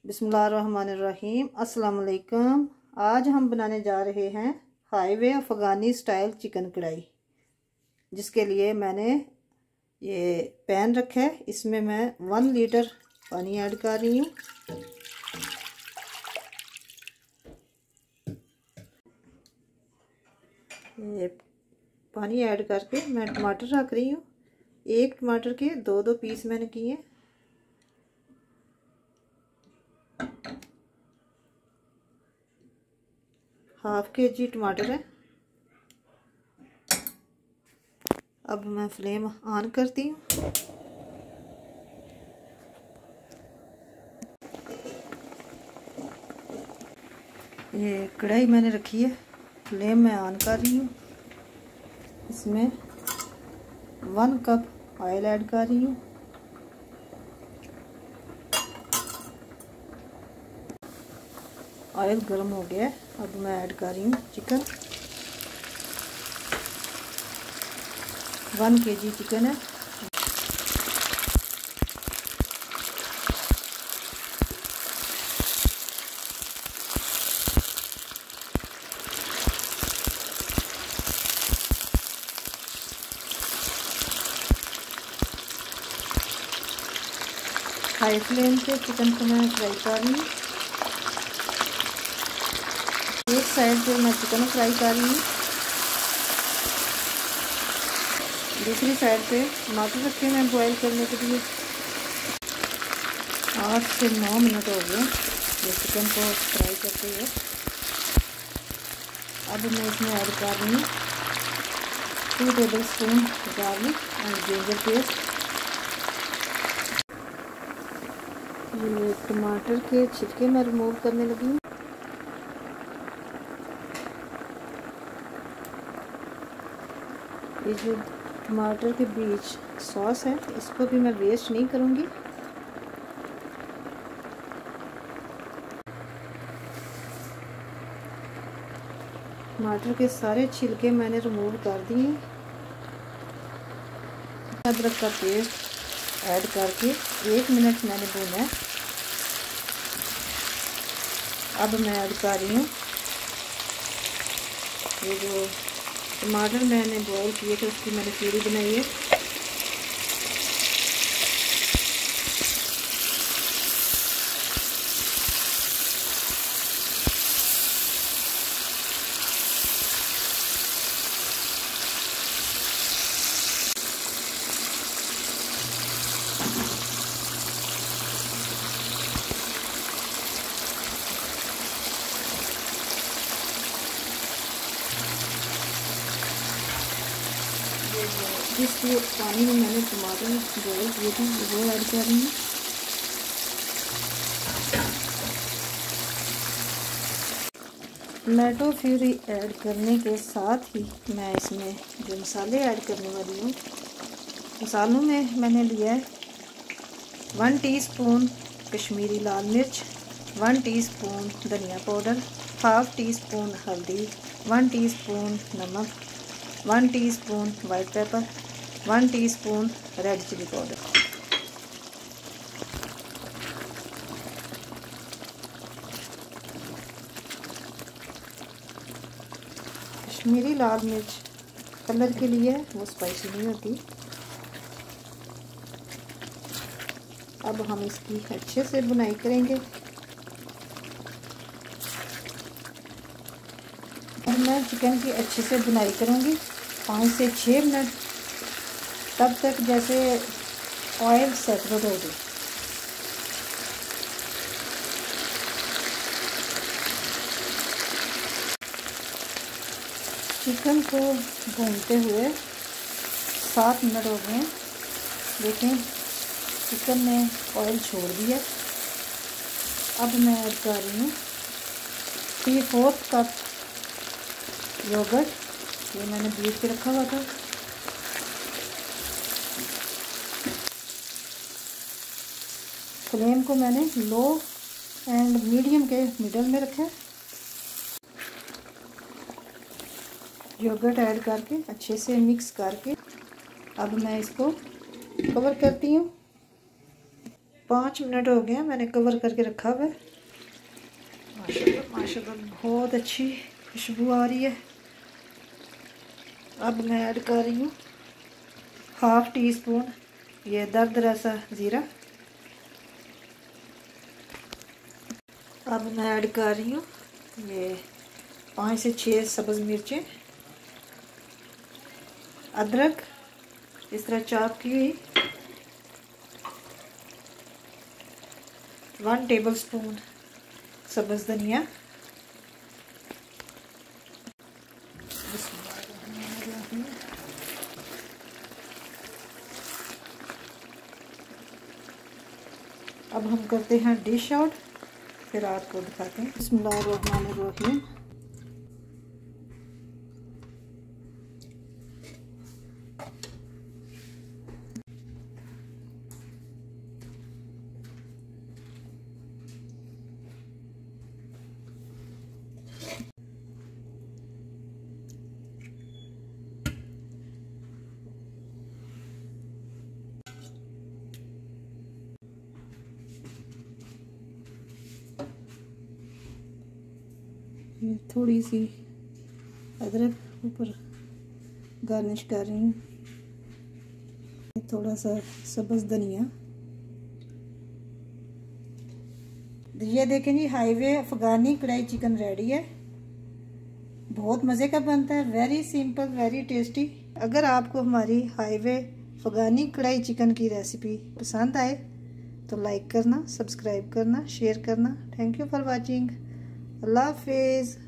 बिस्मिल्लाहिर्रहमानिर्रहीम। अस्सलाम वालेकुम। आज हम बनाने जा रहे हैं हाईवे अफ़गानी स्टाइल चिकन कढ़ाई। जिसके लिए मैंने ये पैन रखा है, इसमें मैं 1 लीटर पानी ऐड कर रही हूँ। ये पानी ऐड करके मैं टमाटर रख रही हूँ। एक टमाटर के दो पीस मैंने किए। हाफ kg टमाटर है। अब मैं फ्लेम ऑन करती हूँ। ये कढ़ाई मैंने रखी है, फ्लेम मैं ऑन कर रही हूँ। इसमें 1 कप ऑयल ऐड कर रही हूँ। ऑयल गर्म हो गया है, अब मैं ऐड कर रही हूँ चिकन। 1 kg चिकन है। हाई फ्लेम पे चिकन को मैं फ्राई कर रही हूँ। एक साइड पे मैं चिकन फ्राई कर रही हूँ, दूसरी साइड पे टमाटर रखे मैं बॉईल करने के लिए। 8 से 9 मिनट हो गए ये चिकन को फ्राई करते हुए। अब मैं इसमें ऐड कर रही हूँ 2 tablespoon garlic and ginger paste. ये टमाटर के छिलके मैं रिमूव करने लगी हूँ। ये जो टमाटर के बीच सॉस है, इसको भी मैं वेस्ट नहीं करूँगी। टमाटर के सारे छिलके मैंने रिमूव कर दिए। अदरक का पेस्ट ऐड करके 1 मिनट मैंने भूना है। अब मैं ऐड कर रही हूँ ये जो टमाटर मैंने बॉईल किए थे, उसकी मैंने प्यूरी बनाई है। जिस पानी में मैंने टमाटर बॉईल किए थे वो ऐड कर रही हूँ। टमाटो प्यूरी ऐड करने के साथ ही मैं इसमें जो मसाले ऐड करने वाली हूँ, मसालों में मैंने लिया है 1 टीस्पून कश्मीरी लाल मिर्च, 1 टीस्पून धनिया पाउडर, हाफ टीस्पून हल्दी, 1 टीस्पून नमक, 1 teaspoon white pepper, 1 teaspoon red chilli powder. Kashmiri लाल मिर्च कलर के लिए है, वो स्पाइसी नहीं होती। अब हम इसकी अच्छे से बुनाई करेंगे। और मैं चिकन की अच्छे से बुनाई करूँगी 5 से 6 मिनट, तब तक जैसे ऑयल सेपरेट हो जाए। चिकन को भूनते हुए 7 मिनट हो गए। देखें चिकन ने ऑयल छोड़ दिया। अब मैं ऐड कर रही हूँ 3/4 कप योगर्ट, ये मैंने बीट के रखा हुआ था। फ्लेम को मैंने लो एंड मीडियम के मिडल में रखा है। योगर्ट ऐड करके अच्छे से मिक्स करके अब मैं इसको कवर करती हूँ। 5 मिनट हो गए, मैंने कवर करके रखा हुआ है। माशाल्लाह माशाल्लाह बहुत अच्छी खुशबू आ रही है। अब मैं ऐड कर रही हूँ 1/2 टीस्पून ये दरदरा सा ज़ीरा। अब मैं ऐड कर रही हूँ ये 5 से 6 सब्ज़ मिर्चें, अदरक इस तरह चॉप की हुई, 1 टेबलस्पून सब्ज़ धनिया, अब हम करते हैं डिश आउट, फिर आपको दिखाते हैं। बिस्मिल्लाहिर्रहमानिर्रहीम। थोड़ी सी अदरक ऊपर गार्निश कर रही हूँ, थोड़ा सा सब्ज़ धनिया। ये देखें जी, हाईवे अफगानी कढ़ाई चिकन रेडी है। बहुत मज़े का बनता है, वेरी सिंपल वेरी टेस्टी। अगर आपको हमारी हाईवे अफगानी कढ़ाई चिकन की रेसिपी पसंद आए तो लाइक करना, सब्सक्राइब करना, शेयर करना। Thank you for watching. अल्लाह हाफिज़।